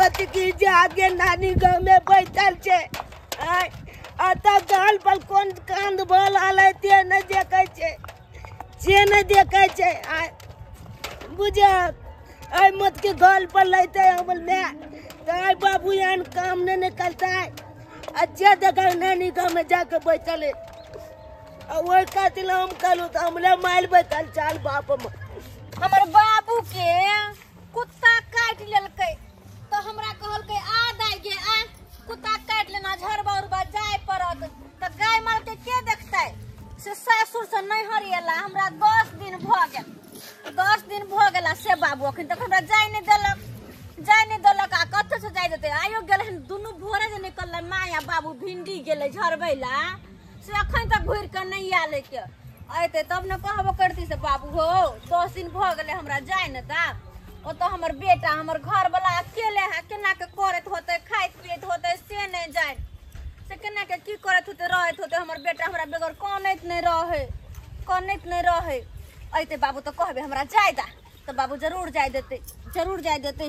मत की जागे नानी गाँव में बैठल छे आता गाल पर कौन कांद बोल आले ते न देखे छे जे न देखे छे बुझा आई मत के गाल पर लेते अमल में तो आई बाबू यान काम न निकलता है अच्छा देखा नानी गाँव में जाके बैठल है वही कातिल हम कलू तो हमला माइल बैठल चाल बाप हमर बाबू के कुत्ता काट लेलकै तो हमरा कहलकै आ दाई गे आ कुत्ता काट लेना झरबा उरबा जाय पड़त तो गाय मार के देखतै से सासुर से नहीं हरियला हमरा 10 दिन भ गेला से बाबू अखन तक हमरा जाय नहीं देलक आ कत से जाय देते आयो गेल हन दुनु भोरे जे निकललै माया बाबू भिंडी गेलै झरबैला से अखन तक घुर के नहीं आले के आते तब न कहबो करती से बाबू हो 10 दिन भ गेले हमरा जाय न ता ओ तो हमर बेटा हमर घर वाला अकेले है केना के करत होते खाइत पीत होते से नहीं जाय से केना के की करत होते रहत होते हमर बेटा हमरा बेगर कानैत नहीं रहे आते बाबू तो कहबे हमरा जाय दा तो बाबू जरूर जाय देते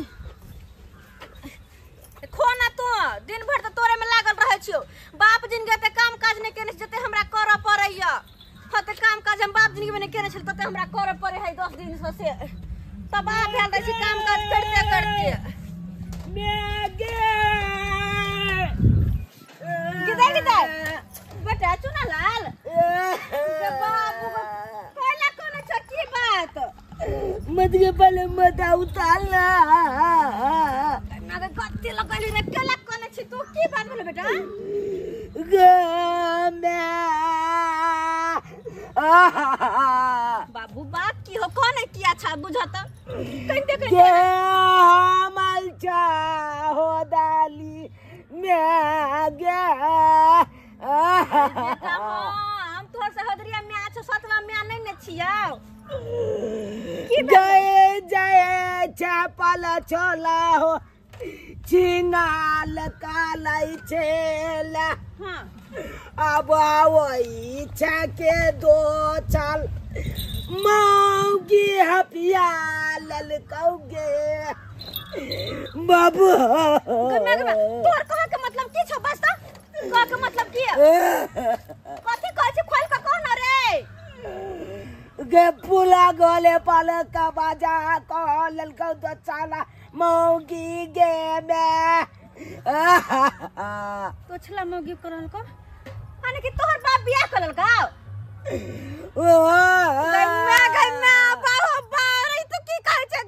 खोना तो दिन भर तो तोरे में लागल रहे छियो बाप जिन के काम काज नहीं केने जते हमरा करऽ पड़ैया हते काम काज हम बाप जिन के नहीं केने छल तते हमरा करऽ पड़े है 10 दिन से तब आ भेल रहे छी काम काज करते गिदाई बेटा चुना लाल बाबू पहला कोन छोटी बात मत के पहले मत उतारना ना गत्ती लगली रे केला कोन छी तू की बात बोले बेटा बाबू बात की हो कौन है की अच्छा बुझत के हमल हो दाली में गे हम तोहर से हदरिया में अच्छा सतवा में नहीं न छियो गए जाए चापल छोला हो चिंगाल कालाई छेला हां अब वही छके 2 चाल मौगी हपिया ललकौगे बाबू तोर कह के मतलब की छ बस कह के मतलब की कथि कह छी खोल के कह न रे गे पुला गोले पाले का बाजा को ललकौ 2 चाला मौगी गे में तो छला मौगी करल को माने कि तोहर बाप बियाह करल का गन्ना बाबा बारे तू की कहै छ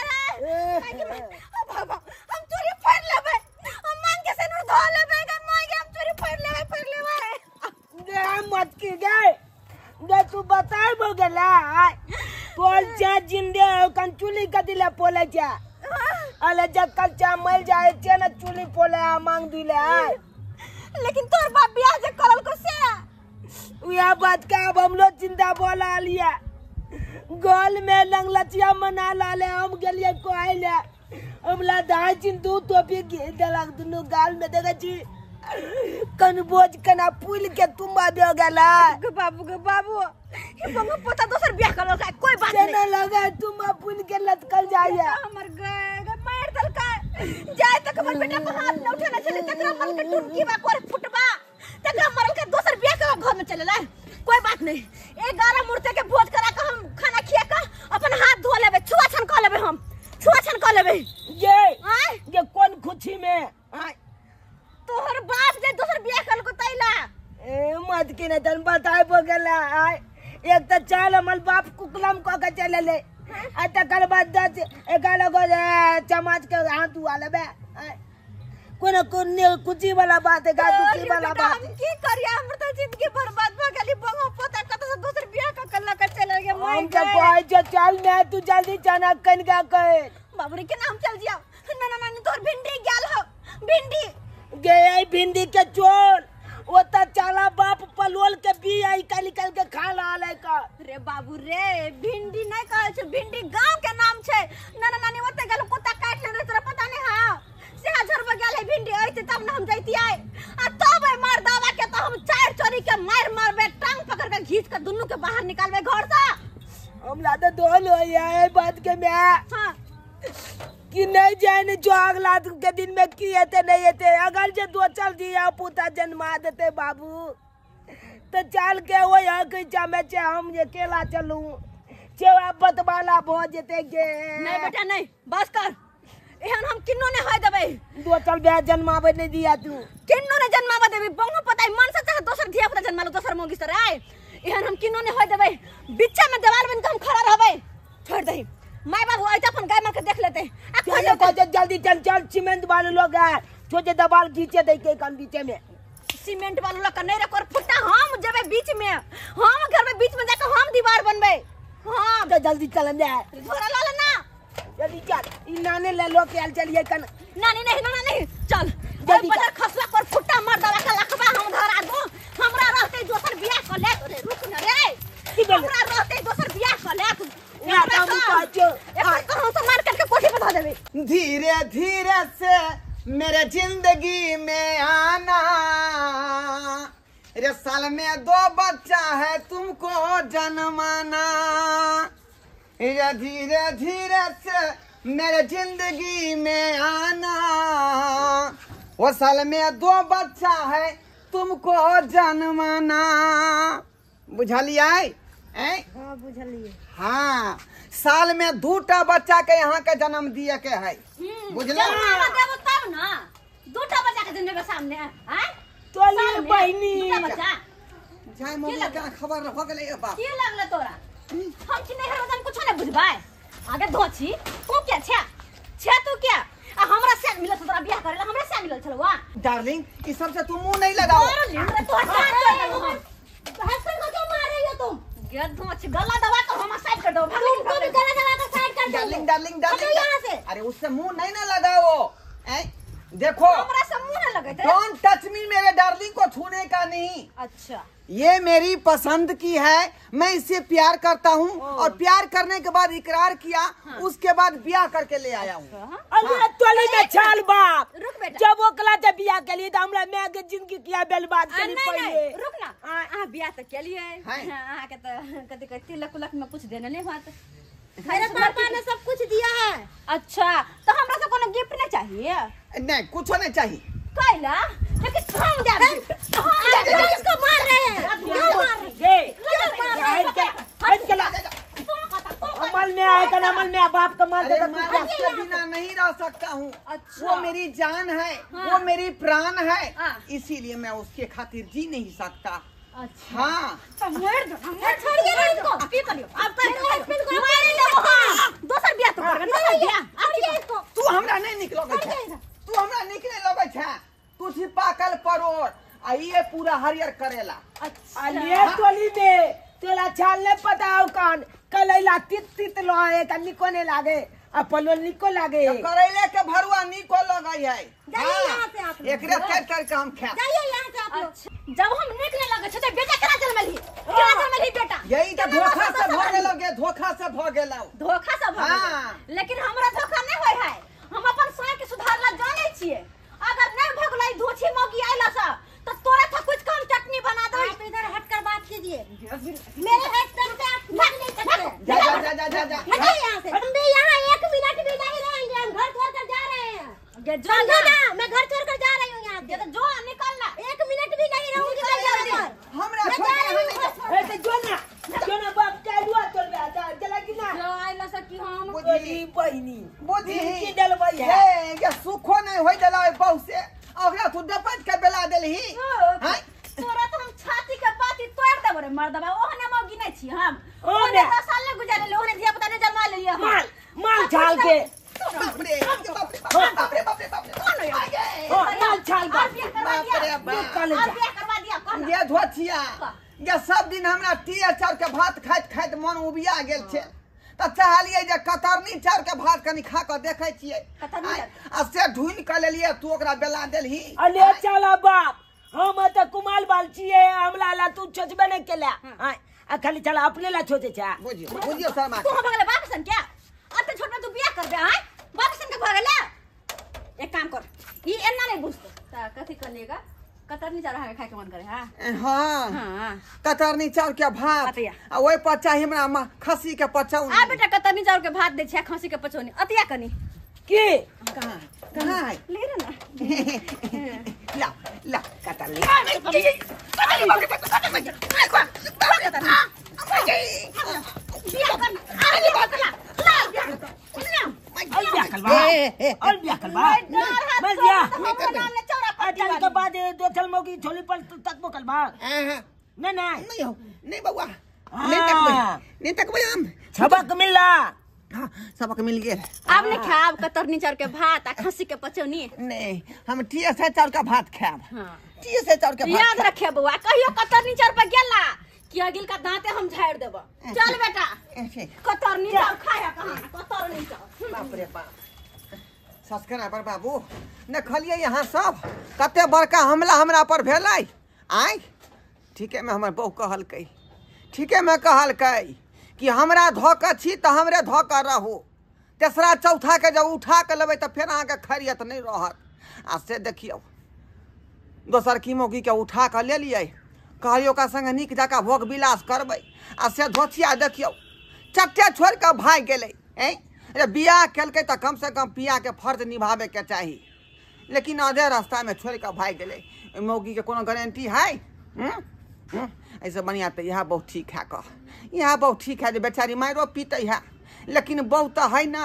गे बाबा हम चोरी फाड़ लेबै हम मांग के से न धो लेबै गे मांगे हम चोरी फाड़ लेबै गे मत की गे तू बताई बो गेला तोल जा जिंदे कन चुली कदिला पोले जा अले जब कल चा मल जाए छे न चुली पोले मांग दिले लेकिन तोर बाप बियाह जे करल को से या बात का अब हम लोग चिंता बोला लिया गोल में लंगलचिया मना लाले हम गेलिए कोइले हमला दाई चिन दू टोपी देलक दुनु गाल में देखे छी कनबोज कना पुल के तुम्बा दे गेला गे बाबू ये बंग पता दोसर बियाह करल का कोई बात नहीं लगा तुम पुल के लटकल जाए हमर गे मार दल का जाय तक हमर बेटा को हाथ न उठे न चले तकरा मल के टुनकी बा कोर फुटबा तकरा मरल के दोसर बियाह के घर में चले ला कोई बात नहीं 11 मूर्ति के भोज करा के हम खाना खिया के अपन हाथ धो लेबे छुआ छन कर लेबे ये कौन खुशी में तोहर बाप जे दोसर बियाह करल को तैला मत के न तन बताए बो गेला एक तो चाल हमल बाप कुकलम को के चले ले आ तकर बाद 10 11 गो चम्मच के हाथ हुआ लेबे कोन कुची वाला बात है गादुकी वाला बात हम की करिया हमर त जिंदगी बर्बाद भ गेली बंगो पोता कत से दोसर बियाह का कल्ला कर चले गे हम के कोई जे चल मैं तू जल्दी जाना कन का कहे बाबूरी के नाम चल जिया ना तोर भिंडी गेल हो भिंडी गए भिंडी के चोर ओता चाला बाप पलोल के बिया निकाल के खा लाले का रे बाबू रे भिंडी नहीं कहै छ भिंडी गांव के नाम छै नाना नानी ओते गेल कुत्ता काट ले तोरा पता नहीं हां से झरब गेल है भिंडी आइते तब न हम जैती आए आ तब मार दावा के तो हम चार चोरी के मारबे टांग पकड़ के घीच के दुन्नु के बाहर निकालबे घर से हम लादे दोल हो ये बात के मैं हां कि नहीं जाने जो अगला के दिन में की हेते नहीं हेते। अगर जे दो चल दिया पुता जन्मा देते बाबू तो चल के वो कचा में चे हम जे केला चलू चे बतवाला भ जेते गे। नहीं बेटा नहीं, बस कर। एहन हम किन्नो ने होय देबे। दो चल बे जन्मावे नहीं दिया तू। किन्नो ने जन्मावे देबे, बंगो पता है मन से चाहे दोसर धिया पुता जन्मालो दोसर मोगी सर आए। एहन हम किन्नो ने होय देबे। बिच्चा में देवाल बन के हम खड़ा रहबे। छोड़ दही। माय बाबू आइता अपन गाय मार के देख लेते। चल को जल्दी चल चल सीमेंट वाले लोग आ छोटे दबाल खींचे दे के कान बीचे में। सीमेंट वाला लोग का नहीं रखो फुट्टा हम जबे बीच में। हम घर में बीच में जाकर हम दीवार बनबे। हां तो जल्दी चल दे। झोरा ला लेना। जल्दी चल। इ नाने ले लो के चलिए कन। नानी नहीं नाना नहीं चल। जल्दी बजार खसला पर फुट्टा मार दला का लखबा हम धरा दो। हमरा रहते दोसर बियाह कर ले। रे रुक न रे। हमरा रहते दोसर बियाह कर ले। या काम काजो कहां से मार के कोठी पे धर देबे। धीरे धीरे से मेरे जिंदगी में आना, रे साल में 2 बच्चा है तुमको जन्माना। ये धीरे धीरे से मेरे जिंदगी में आना, वो साल में 2 बच्चा है तुमको जन्माना। बुझलिए? हां बुझलिए। हाँ, साल में 2टा बच्चा के यहाँ के जन्म दिए के है। बुझले? देबो तब ना 2टा बच्चा के जन्म सामने हैं। तोली बहिनी 2टा बच्चा जाय मम्मी का खबर हो गेलै ए बाप। की लागले तोरा? हम कि नहीं हरदम कुछ नहीं बुझबाय। आगे धोची तू क्या छे तू क्या? आ हमरा से मिलत तोरा बियाह करेला हमरा से मिलल छलवा। डार्लिंग ई सब से तू मुंह नहीं लगाओ। तो हसन को क्यों मार रही हो तुम? गे धोची गला दबा तो हम साइड कर दो। तुम भी गला दबा के साइड कर दो। डार्लिंग डार्लिंग डार्लिंग यहाँ से। अरे उससे मुंह नहीं ना लगाओ। देखो हमरा से मुंह न लगे थे। डोंट टच मी, मेरे डार्लिंग को छूने का नहीं। अच्छा ये मेरी पसंद की है, मैं इससे प्यार करता हूँ और प्यार करने के बाद इकरार किया। हाँ। उसके बाद ब्याह करके ले आया हूँ। अरे तोली में छाल बाप। रुक बेटा। जब वो कला जब बियाह के लिए तो हमरा मैं के जिंदगी किया बर्बाद करी पहले। नहीं रुक ना। आ बियाह तो के लिए हां के तो कदी कदी तिलक में कुछ देने नहीं बात। मेरे पापा ने सब कुछ दिया है। अच्छा तो हमरा से कोनो गिफ्ट नहीं चाहिए? नहीं कुछ नहीं चाहिए। कैला लेकिन हम जा इसको मार रहे हैं। क्यों मार रहे अमल में आए कर अमल में बाप का मार देगा। मैं उसके बिना नहीं रह सकता हूँ। अच्छा। वो मेरी जान है। हाँ। वो मेरी प्राण है। हाँ। इसीलिए मैं उसके खातिर जी नहीं सकता। अच्छा हाँ तो छोड़िए ना इसको। की करियो अब तो मारे ले हां दोसर बियाह तो करबे दोसर बियाह। छोड़िए इसको। तू हमरा नहीं निकलोगे छे। तू हमरा निकले लगे छे। तू छी पाकल परोर आ ये पूरा हरियर करेला। अच्छा अलिए तोली में तोला छाल ने पता हो कान कलैला तित तित लोए का निको ने लागे आ पलोल निको लागे। करेले के भरुआ निको लगई है। जाइए यहाँ से आप लोग। एकरे कर के हम खा। जाइए यहाँ से आप लोग। जब हम निकले लगे छे तो बेटा केना जन्मली बेटा। यही तो धोखा से भ गेलोगे। धोखा से भ गेलौ। धोखा से भ हाँ। लेकिन हमरा धोखा नहीं होय है। हम अपन स्वयं के सुधारला जाने छिए। अगर नहीं भगलाई धोछी मौगी आइला सा तो तोरा था कुछ कम चटनी बना दो। आप इधर हटकर बात कीजिए। मेरे हाथ से आप भाग नहीं सकते। जा जा जा जा जा हटिए यहाँ से। हम भी यहाँ 1 मिनट भी नहीं रहेंगे। हम घर छोड़कर जा रहे हैं। जो ना मैं घर छोड़कर जा रही हूँ यहाँ से। जो निकलना 1 मिनट भी नहीं रहूंगी मैं यहाँ पर। हमरा छोड़ ए तो जो ना बाप का दुआ तोल बे जा चला कि ना। जो आइला सा कि हम तोली बहिनी बुद्धि की डलबई है। ए ये सुखो नहीं होई देला बहु से। ओकरा तू डपट के बेला देलही। हैं तोरा तो हम छाती के बाती तोड़ देबो रे मर्दबा। ओहने मौगी नहीं छी हम। ओने 10 साल ले गुजारे ले ओहने धिया पुता ने जन्मा ले लिया। माल माल छाल के बाप रे बाप रे बाप रे बाप रे बाप रे। माल छाल और के बियाह करवा बाप रे दिया। बाप। और बियाह करवा दिया कौन? ये धोछिया ये सब दिन हमरा टिया चाउर के भात खाइत खाइत मन उबिया गेल छे। त चाहलिए जे कतरनी चाउर के भात कनी खा के देखे छिए। कतरनी आ से ढूंढ के लेलिए तू ओकरा बेला देलही। अले चला बाप हम त कुमाल बाल छिए हमला ला तू छोचबे नहीं केला। हां आ खाली चला अपने ला छोचे छा। बुझियो शर्मा। तू हम भगले बाप सन क्या? अब तो छोट में तू बियाह कर दे। हां बाप सन के भगले। एक काम कर ई एन्ना नहीं बुझतो त कथि करेगा? कतरनी चाउर खाए के मन करे। हां हाँ हां कतरनी चाउर के भात अतिया। आ ओइ पर चाही हमरा खस्सी के पचौनी। आ बेटा कतरनी चाउर के भात दे छै खसी के पचौनी अतिया कनी की कहाँ कहाँ है ले रे ना ला ला कतर ले और क्या कलबा बस जा नाम ले चौरा पट्टी अटल के बाद दो चल मोगी झोली पर तक वो कलबा नहीं नहीं हो नहीं बउआ नहीं तक भाई हम सबक मिला हाँ सबक मिल गया अब नहीं खाब कतरनी चाउर के भात आ खस्सी के पचौनी नहीं हम टीएस चाउर का भात खाब हां टीएस चाउर के भात याद रखे बुआ कहियो कतरनी चाउर पे गेला कि अगिल का दांते हम झाड़ देब चल बेटा ऐसे कतरनी चाउर खाया कहां कतरनी चाउर बाप रे बाप सस्करा पर बाबू न खलिए यहाँ सब कते बड़का हमला हमरा पर भेलै आय ठीके में हमर बहू कहलकै ठीके में कहलकै कि हमरा धोक छी त हमरे धोक रहू तेसरा चौथा के जब उठा के लेबै त फेर अहाँ के खैरियत नहीं रहत आ से देखियो दोसर की मोगी के उठा के ले लियै कहलियो का संग नीक जका भोग विलास करबै आ से धोथिया देखियो चट्टे छोड़ के भाग गेलै ए बियाह केलकै त कम से कम पिया के फर्ज निभावे के चाही लेकिन आधे रास्ता में छोड़ के भाग गेलै मौगी के कोनो गारंटी है ऐसे बढ़िया तो यह बहुत ठीक है कह यह बहुत ठीक है जो बेचारी मारो पीते है लेकिन बहु तो है ना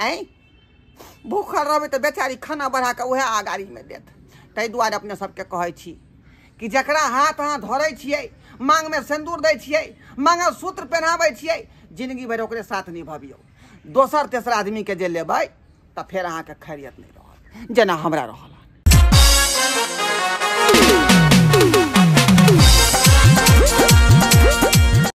भूखल रहे तो बेचारी खाना बढ़ा के वह आगाड़ी में देत ताहि दुआरे अपने सबके कहै छी कि जकरा हाथ अहाँ धरै छियै मांग में सिंदूर दै छियै मांग सूत्र पहनाबै छियै जिंदगी भर ओकरे साथ निभाबियो दोसर तेसर आदमी के जे लेबै तऽ फेर अहाँके खैरियत नहीं रहत जेना हमरा रहल